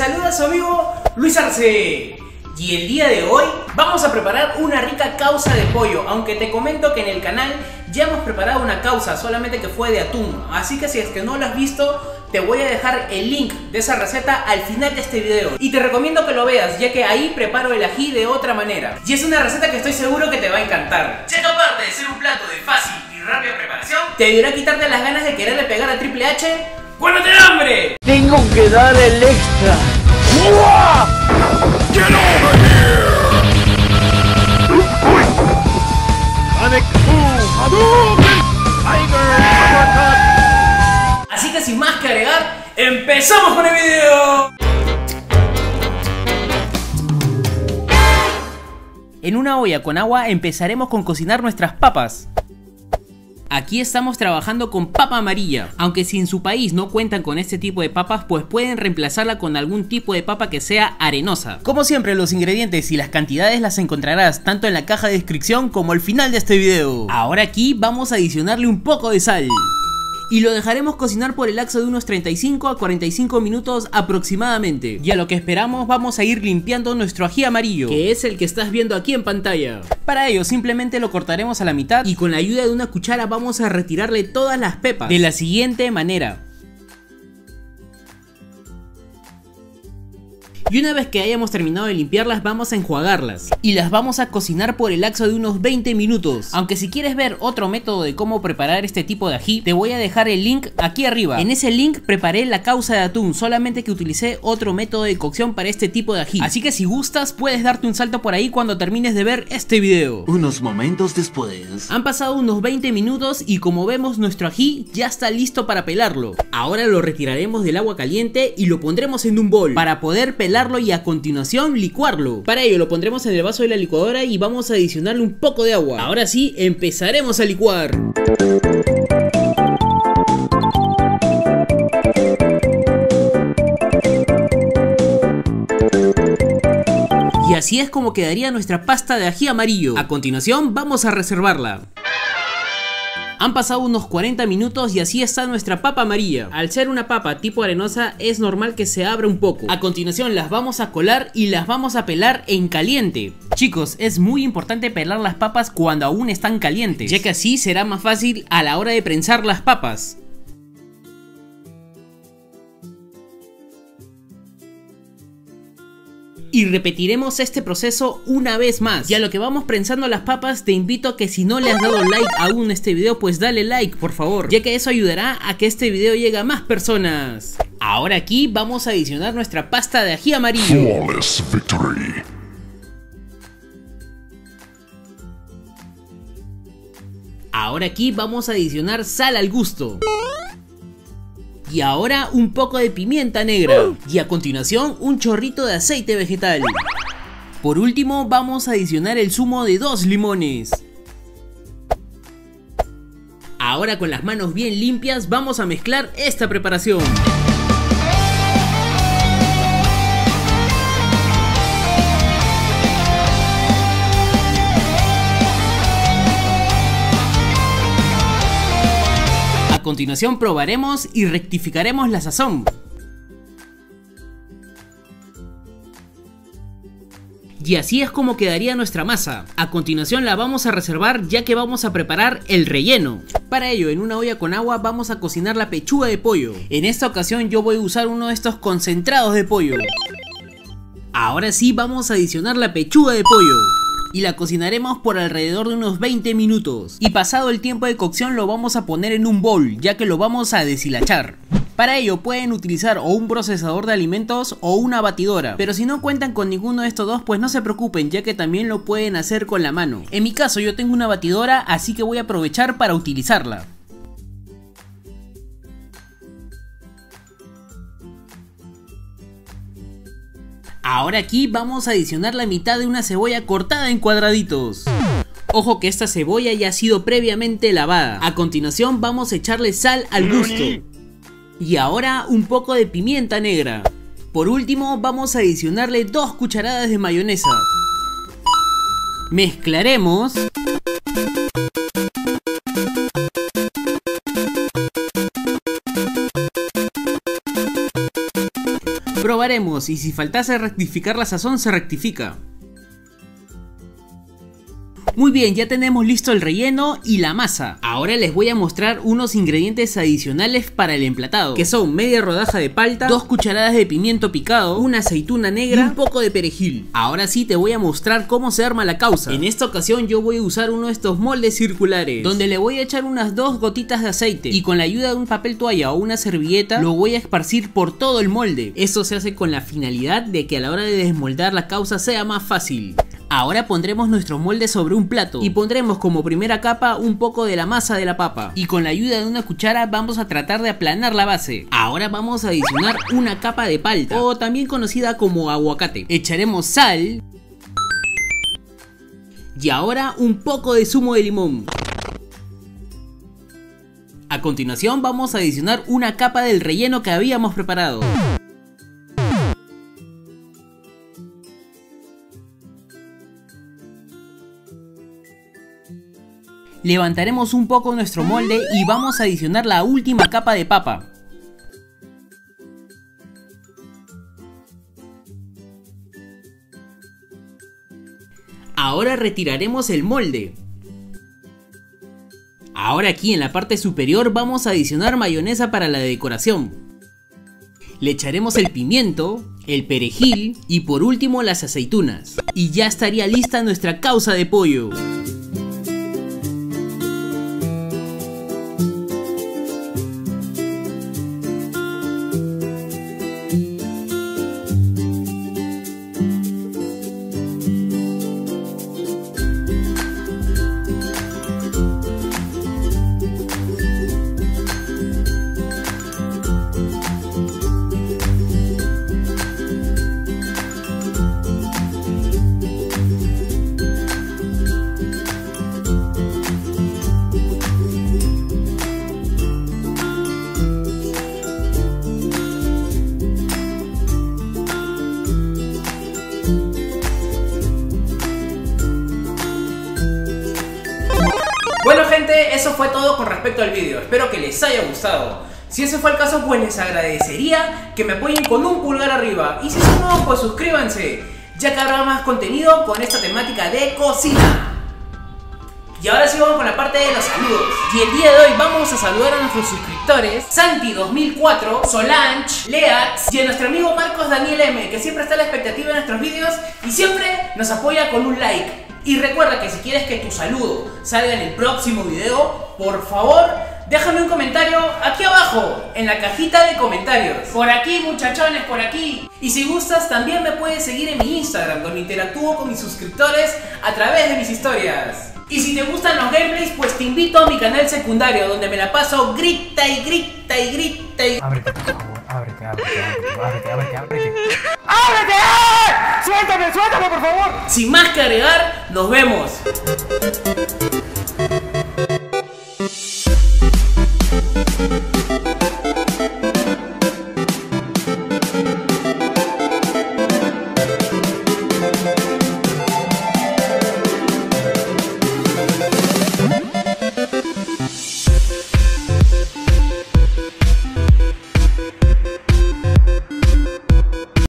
saluda a su amigo Luis Arce. Y el día de hoy vamos a preparar una rica causa de pollo. Aunque te comento que en el canal ya hemos preparado una causa, solamente que fue de atún. Así que si es que no lo has visto, te voy a dejar el link de esa receta al final de este video. Y te recomiendo que lo veas, ya que ahí preparo el ají de otra manera. Y es una receta que estoy seguro que te va a encantar. Ya que aparte de ser un plato de fácil y rápida preparación, te ayudará a quitarte las ganas de quererle pegar a Triple H cuando te da hambre. Tengo que dar el extra. Get over here! Sonic Boom! Hadouken! Tiger Uppercut! Así que sin más que agregar, ¡empezamos con el video! En una olla con agua empezaremos con cocinar nuestras papas. Aquí estamos trabajando con papa amarilla, aunque si en su país no cuentan con este tipo de papas, pues pueden reemplazarla con algún tipo de papa que sea arenosa. Como siempre, los ingredientes y las cantidades las encontrarás tanto en la caja de descripción como al final de este video. Ahora aquí vamos a adicionarle un poco de sal y lo dejaremos cocinar por el lapso de unos 35 a 45 minutos aproximadamente. Y a lo que esperamos vamos a ir limpiando nuestro ají amarillo, que es el que estás viendo aquí en pantalla. Para ello simplemente lo cortaremos a la mitad y con la ayuda de una cuchara vamos a retirarle todas las pepas de la siguiente manera. Y una vez que hayamos terminado de limpiarlas, vamos a enjuagarlas y las vamos a cocinar por el lapso de unos 20 minutos. Aunque si quieres ver otro método de cómo preparar este tipo de ají, te voy a dejar el link aquí arriba. En ese link preparé la causa de atún, solamente que utilicé otro método de cocción para este tipo de ají. Así que si gustas, puedes darte un salto por ahí cuando termines de ver este video. Unos momentos después. Han pasado unos 20 minutos y como vemos, nuestro ají ya está listo para pelarlo. Ahora lo retiraremos del agua caliente y lo pondremos en un bol para poder pelarlo y a continuación licuarlo. Para ello lo pondremos en el vaso de la licuadora y vamos a adicionarle un poco de agua. Ahora sí, empezaremos a licuar. Y así es como quedaría nuestra pasta de ají amarillo. A continuación vamos a reservarla. Han pasado unos 40 minutos y así está nuestra papa amarilla. Al ser una papa tipo arenosa es normal que se abra un poco. A continuación las vamos a colar y las vamos a pelar en caliente. Chicos, es muy importante pelar las papas cuando aún están calientes, ya que así será más fácil a la hora de prensar las papas. Y repetiremos este proceso una vez más. Y a lo que vamos prensando las papas, te invito a que si no le has dado like aún a este video, pues dale like por favor, ya que eso ayudará a que este video llegue a más personas. Ahora aquí vamos a adicionar nuestra pasta de ají amarillo. Flawless victory. Ahora aquí vamos a adicionar sal al gusto. Y ahora un poco de pimienta negra. Y a continuación un chorrito de aceite vegetal. Por último vamos a adicionar el zumo de 2 limones. Ahora con las manos bien limpias vamos a mezclar esta preparación. A continuación probaremos y rectificaremos la sazón. Y así es como quedaría nuestra masa. A continuación la vamos a reservar, ya que vamos a preparar el relleno. Para ello, en una olla con agua vamos a cocinar la pechuga de pollo. En esta ocasión yo voy a usar uno de estos concentrados de pollo. Ahora sí vamos a adicionar la pechuga de pollo y la cocinaremos por alrededor de unos 20 minutos. Y pasado el tiempo de cocción lo vamos a poner en un bowl, ya que lo vamos a deshilachar. Para ello pueden utilizar o un procesador de alimentos o una batidora, pero si no cuentan con ninguno de estos dos, pues no se preocupen, ya que también lo pueden hacer con la mano. En mi caso yo tengo una batidora, así que voy a aprovechar para utilizarla. Ahora aquí vamos a adicionar la mitad de una cebolla cortada en cuadraditos. Ojo que esta cebolla ya ha sido previamente lavada. A continuación vamos a echarle sal al gusto. Y ahora un poco de pimienta negra. Por último vamos a adicionarle 2 cucharadas de mayonesa. Mezclaremos. probaremos y si faltase rectificar la sazón se rectifica. Muy bien, ya tenemos listo el relleno y la masa. Ahora les voy a mostrar unos ingredientes adicionales para el emplatado, que son media rodaja de palta, 2 cucharadas de pimiento picado, una aceituna negra y un poco de perejil. Ahora sí te voy a mostrar cómo se arma la causa. En esta ocasión yo voy a usar uno de estos moldes circulares, donde le voy a echar unas 2 gotitas de aceite y con la ayuda de un papel toalla o una servilleta lo voy a esparcir por todo el molde. Esto se hace con la finalidad de que a la hora de desmoldar la causa sea más fácil. Ahora pondremos nuestro molde sobre un plato y pondremos como primera capa un poco de la masa de la papa y con la ayuda de una cuchara vamos a tratar de aplanar la base. Ahora vamos a adicionar una capa de palta o también conocida como aguacate. Echaremos sal y ahora un poco de zumo de limón. A continuación vamos a adicionar una capa del relleno que habíamos preparado. Levantaremos un poco nuestro molde y vamos a adicionar la última capa de papa. Ahora retiraremos el molde. Ahora aquí en la parte superior vamos a adicionar mayonesa para la decoración. Le echaremos el pimiento, el perejil y por último las aceitunas. Y ya estaría lista nuestra causa de pollo. Bueno gente, eso fue todo con respecto al vídeo, espero que les haya gustado. Si ese fue el caso, pues les agradecería que me apoyen con un pulgar arriba. Y si son nuevos, pues suscríbanse, ya que habrá más contenido con esta temática de cocina. Y ahora sí vamos con la parte de los saludos. Y el día de hoy vamos a saludar a nuestros suscriptores Santi2004, Solange, Leax y a nuestro amigo Marcos Daniel M, que siempre está a la expectativa de nuestros vídeos y siempre nos apoya con un like. Y recuerda que si quieres que tu saludo salga en el próximo video, por favor, déjame un comentario aquí abajo, en la cajita de comentarios. Por aquí, muchachones, por aquí. Y si gustas, también me puedes seguir en mi Instagram, donde interactúo con mis suscriptores a través de mis historias. Y si te gustan los gameplays, pues te invito a mi canal secundario, donde me la paso grita y grita y grita y... Ábrete, por favor, ábrete. ¡Ábrete! ¡Suéltame, por favor! Sin más que agregar, nos vemos.